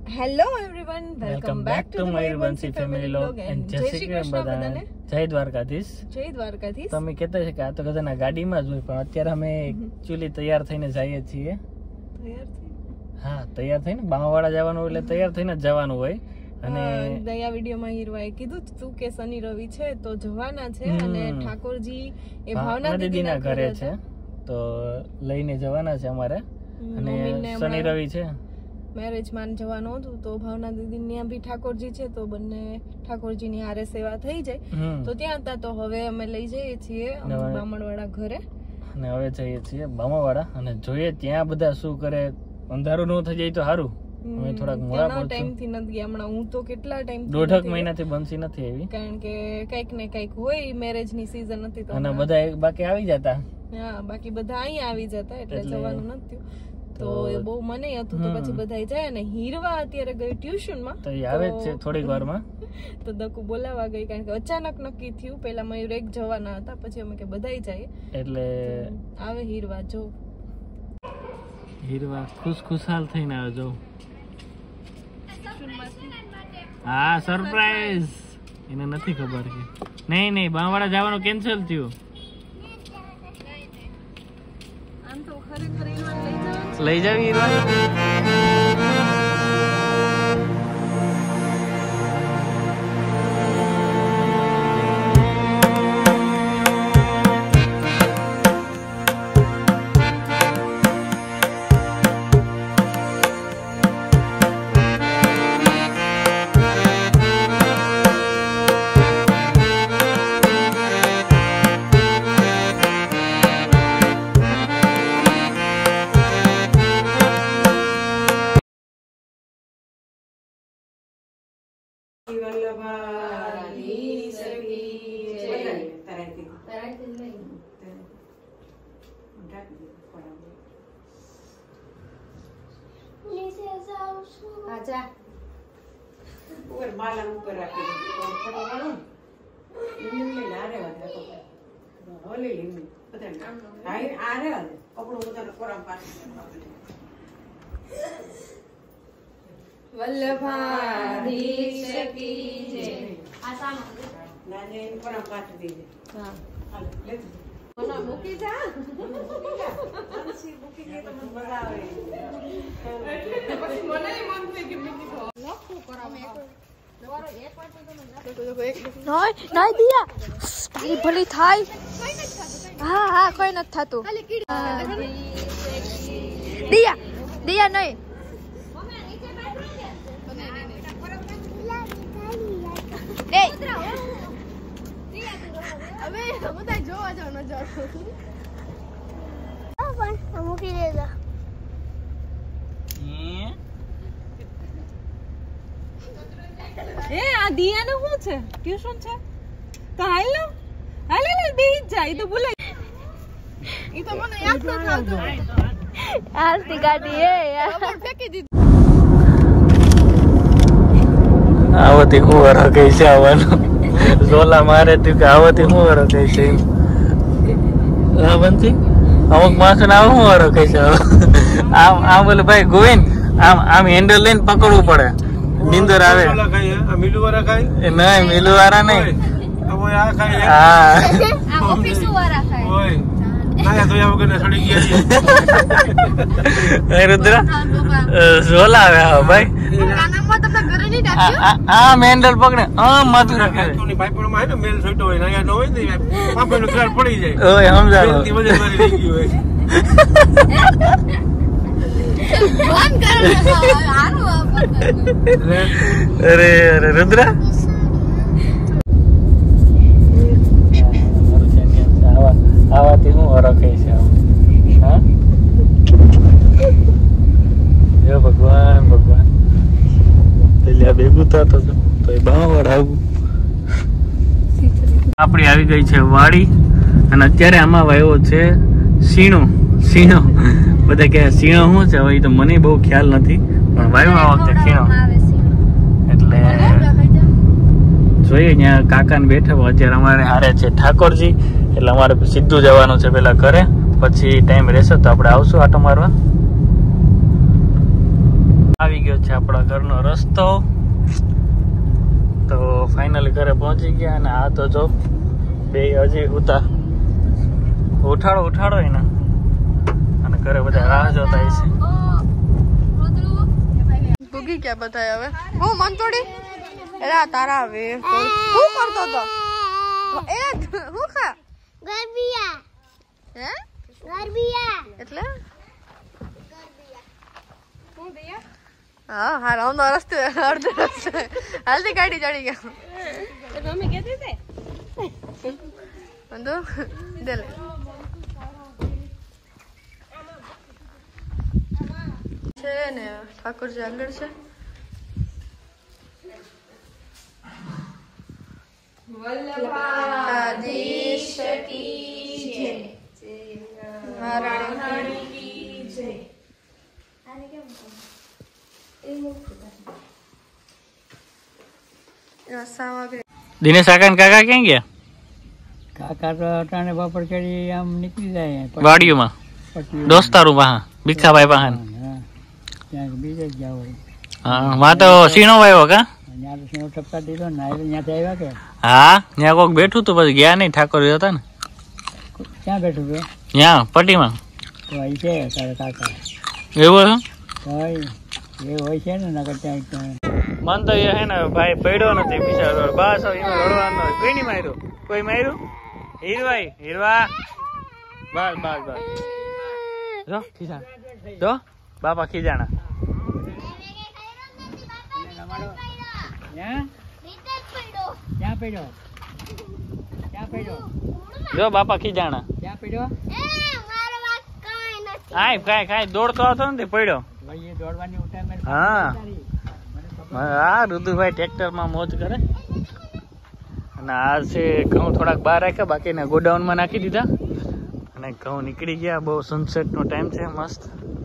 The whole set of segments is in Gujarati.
Hello everyone, welcome back to Mayurvanshi family vlog and જય શ્રી કૃષ્ણ બધાને. જય દ્વારકાધીશ. જય દ્વારકાધીશ. તો અમે કહેતા છે કે આ તો કદાના ગાડીમાં જ હોય, પણ અત્યારે અમે એકચ્યુઅલી તૈયાર થઈને જઈએ છીએ. હા, તૈયાર થઈને બામાવાડા જવાનું એટલે તૈયાર થઈને જ જવાનું હોય. અને દયા વિડીયોમાં હીરવાએ કીધું તું કે શનિ રવિ છે તો જવાના છે અને ઠાકોરજી એ ભાવના દીદીના ઘરે છે તો લઈને જવાના છે અમારે. અને શનિ રવિ છે, મેરેજ માં જવાનું હતું તો ભાવના દીદી ત્યાં બી ઠાકોરજી છે તો બંને ઠાકોરજી ની હારે સેવા થઈ જાય તો ત્યાં હતા. તો હવે અમે લઈ જઈએ છીએ બામણવાડા ઘરે અને હવે જઈએ છીએ બામાવાડા અને જોઈએ ત્યાં બધા શું કરે. અંધારું ન થઈ જાય તો સારું. અમે થોડાક મોડા ટાઈમ થી નથી ગયા હમણાં. હું તો કેટલા ટાઈમ 1.5 મહિનાથી બનસી નથી આવી, કારણ કે કઈક ને કઈક હોય, મેરેજ ની સીઝન હતી તો અને બધા બાકી આવી જતા. હા, બાકી બધા અહીંયા આવી જતા એટલે જવાનું નથી. તો બહુ મને હતું તો પછી બધા જાય. અને હીરવા અત્યારે ગઈ ટ્યુશન માં તો આવે જ છે થોડીક વારમાં. તો દકુ બોલાવા ગઈ કારણ કે અચાનક નક્કી થયું. પેલા મયુર એક જવાના હતા, પછી અમે કે બધાય જાય એટલે આવે હીરવા. જો હીરવા ખુશખુશાલ થઈને આવજો. હા, સરપ્રાઈઝ. એને નથી ખબર કે નહીં બામવાડા જવાનું કેન્સલ થયું. આમ તો ખરેખર લઈ જાવી મૂકી જા. ભલી થાય. હા હા, કોઈ નથી થતું. દિયા દિયા નહીં. મૂકી દેજો. આ દિયા ને શું છે? ટ્યુશન છે તો હાલ બેહી જ જાય. તો બોલાય ઈ તો મને યાદ ન આવતું. આરતી ગાડી એ યાર ફેંકી દીધું. આવતી હું વરો કઈ છે આવવાનું. ઝોલા મારે તું કે આવતી હું વરો કઈ છે. હા બનતી અમુક માણસો ને આવું વરો કઈ છે. આમ બોલે ભાઈ ગોવિંદ આમ હેન્ડલ લઈને પકડવું પડે. નીંદર આવે. નહીં મિલુ વાળા નહીં. હા રુદ્ર ઝોલા આવે. હા ભાઈ આ મેન્ડલ પકડે માથું રાખે. અરે અરે રુદ્ર આવાથી હું હરખાય છે. હા જો ભગવાન ભગવાન ભેગું થતો તો બાવાવાળા આવું. આપડી આવી ગઈ છે વાડી અને અત્યારે આમાં વાવ્યો છે શીણો. બધા કે શીણો શું છે હવે તો મને બહુ ખ્યાલ નથી, પણ વાવ્યો આ વખતે શીણો. એટલે જોઈએ અહીંયા કાકા ને બેઠા. અત્યારે અમારે હારે છે ઠાકોરજી એટલે અમારે સીધું જવાનું છે પેલા ઘરે, પછી ટાઈમ રહેશે તો આપણે આવશું આટો મારવા. આવી ગયો છે આપણા ઘરનો રસ્તો. તો ફાઇનલી ઘરે પહોંચી ગયા. અને આ તો જો બે હજી ઉઠાડો એને. અને ઘરે બધા રાહ જોતા છે. ભૂગી ક્યાં બતાય હવે હું મન તોડી એલા તારા વે શું કરતો તો એ હું ખા ગરબિયા હે ગરબિયા એટલે હું દયા હા હા રાઉન્ડ રસ્તે અડધો રસ્તે હાલતી ગાડી ચડી ગયા. મમ્મી કહેતી છે બંધુ દે લે છે ને ઠાકોરજી આગળ છે. વલ્લભાધીશ કી જય મહારાણી કી જય. દિનેશ કાકા ને કાકા ક્યાં ગયા? કાકા તો અટાણે બપોર કરી આમ નીકળી જાય વાડીઓમાં દોસ્તારું પાહા ભીખાભાઈ પાહા. ત્યાં બીજે જ જાવ હા માં તો સીણો વાવ્યો કા? ત્યાં તો સીણો ટપકા દીધો ને ત્યાંથી આવ્યા કે? હા ત્યાં કોક બેઠું તું પછી ગયા નહીં. ઠાકોર હતા ને ક્યાં બેઠું હતું? ત્યાં પટ્ટીમાં. તો અહીં છે તારા કાકા એવું એ હોય છે ને નગર ત્યાં મન તો એ હે ને ભાઈ પડ્યો નથી બિચારો. બસ એમાં રડવાનો કોઈ નહીં માર્યું. કોઈ માર્યું? હીરવા બસ જો ખીજા જો બાપા ખીજાણા. ક્યાં પડ્યો જો બાપા ખીજાણા. ક્યાં પડ્યો? કાંઈ દોડતો હતો ને પડ્યો. ભાઈ દોડવાની ઉઠાય. હા રુદુભાઈ ટ્રેક્ટરમાં મોજ કરે. અને આ છે ઘઉં થોડાક બહાર રાખ્યા, બાકીને ગોડાઉનમાં નાખી દીધા. અને ઘઉં નીકળી ગયા. બહુ સનસેટનો ટાઈમ છે મસ્ત.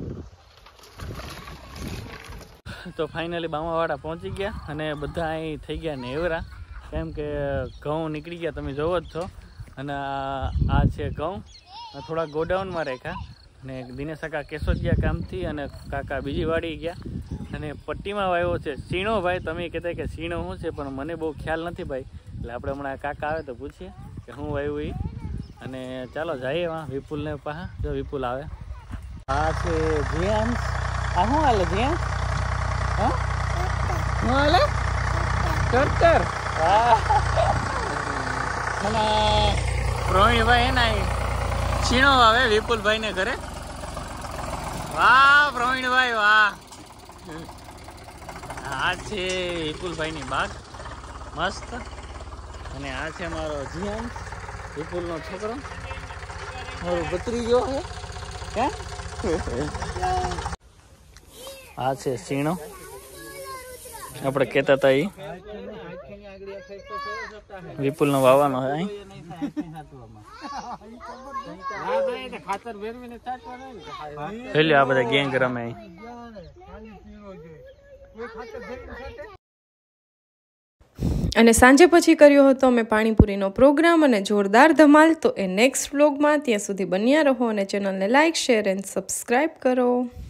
તો ફાઇનલી બામાવાડા પહોંચી ગયા. અને બધા અહીં થઈ ગયા નેવરા, કેમ કે ઘઉં નીકળી ગયા તમે જોવો જ છો. અને આ છે ઘઉં થોડાક ગોડાઉનમાં રાખ્યા. અને દિનેશ કાકા કેશોદ ગયા કામથી. અને કાકા બીજી વાડી ગયા. અને પટ્ટીમાં વાવ્યો છે સીણો. ભાઈ તમે કહેતા કે સીણો શું છે, પણ મને બહુ ખ્યાલ નથી ભાઈ. એટલે આપણે હમણાં કાકા આવે તો પૂછીએ કે શું વાવ્યું એ. અને ચાલો જઈએ વાં વિપુલને પાહા. જો વિપુલ આવે. આ છે જીયાંશ. આ શું હાલે જીયાંશ? હા શું હાલે? ટ્રેક્ટર. અને પ્રવીણભાઈ હે ને સીણો આવે વિપુલભાઈને ઘરે. વાહ પ્રવીણભાઈ વાહ. આ છે વિપુલભાઈની બાગ મસ્ત. અને આ છે મારો જીયાંશ, વિપુલનો છોકરો, મારો ભત્રીજો છે. આ છે સીણો આપણે કહેતા હતા એ વિપુલનો વાવવાનો છે. આ બધા ગેંગ રમે. અને સાંજે પછી કર્યો હતો અમે પાણીપુરીનો પ્રોગ્રામ અને જોરદાર ધમાલ. તો એ નેક્સ્ટ વ્લોગમાં. ત્યાં સુધી બન્યા રહો અને ચેનલને લાઇક, શેર એન્ડ સબસ્ક્રાઈબ કરો.